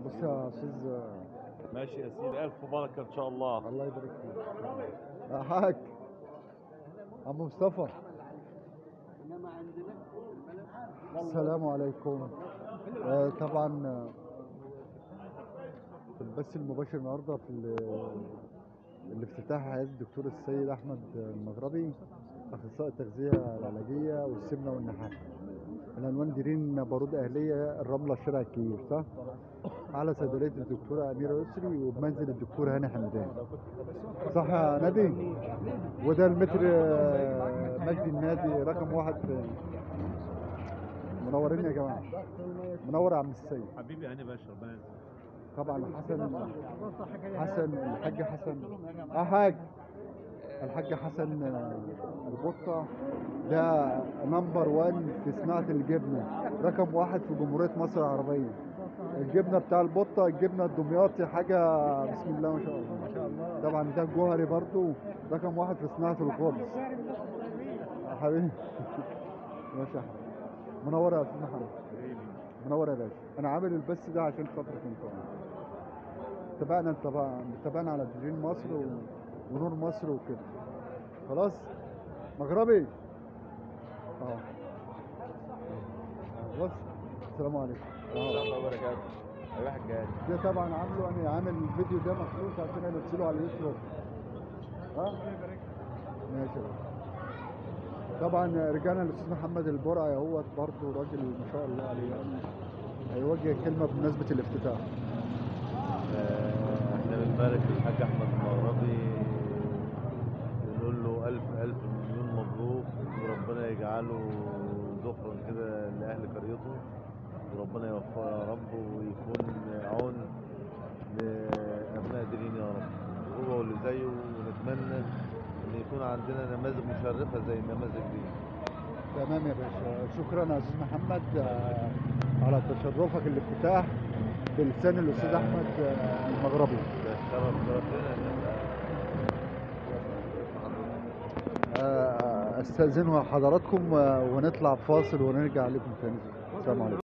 بص يا استاذ. ماشي يا سيدي، الف بركه ان شاء الله. الله يبارك فيك يا حاج عم مصطفى. السلام عليكم. طبعا في البث المباشر النهارده في الافتتاح عيادة الدكتور السيد احمد المغربي، اخصائي التغذيه العلاجيه والسمنه والنحافه. العنوان ديرين بارود اهليه الرمله الشارع الكبير، صح؟ على صيدليه الدكتوره اميره يسري وبمنزل الدكتور هاني حمدان، صح يا نادي؟ وده المتر مجدي النادي رقم 1 في. منورين يا جماعه، منور يا عم السيد. حبيبي هاني باشا، ربنا يسلمك. طبعا حسن الحاج حسن حاج الحاج حسن البطة، ده نمبر 1 في صناعة الجبنة، رقم 1 في جمهورية مصر العربية. الجبنة بتاع البطة، الجبنة الدمياطي، حاجة بسم الله ما شاء الله. ما شاء الله. طبعا ده الجوهري برضو رقم 1 في صناعة الخبز. يا حبيبي ماشي يا حبيبي. منور يا استاذ محمد. منور يا باشا. انا عامل البث ده عشان خاطرك انت. اتفقنا طبعا، اتفقنا على تدرين مصر ونور مصر وكده. خلاص مغربي. اه بص، السلام عليكم. ورحمه الله وبركاته. ايوه حاج هاني. ده طبعا انا عامل الفيديو ده مخصوص عشان انزله على اليوتيوب. ها ماشي يا باشا. طبعا رجعنا للاستاذ محمد البرعي اهوت، برضه راجل ما شاء الله عليه، يعني هيوجه كلمه بمناسبه الافتتاح. احنا بنبارك للحاج احمد المغربي، بنقول له الف الف مليون مبروك، وربنا يجعله ذخرا كده لاهل قريته، وربنا يوفقه يا رب ويكون عون لابناء ديرين يا رب، هو واللي زيه. ونتمنى ان يكون عندنا نماذج مشرفه زي النماذج دي. تمام يا باشا، شكرا يا استاذ محمد على تشرفك الافتتاح بلسان الاستاذ احمد المغربي. ده شرف لنا ان استاذن حضراتكم ونطلع فاصل ونرجع لكم تاني. السلام عليكم.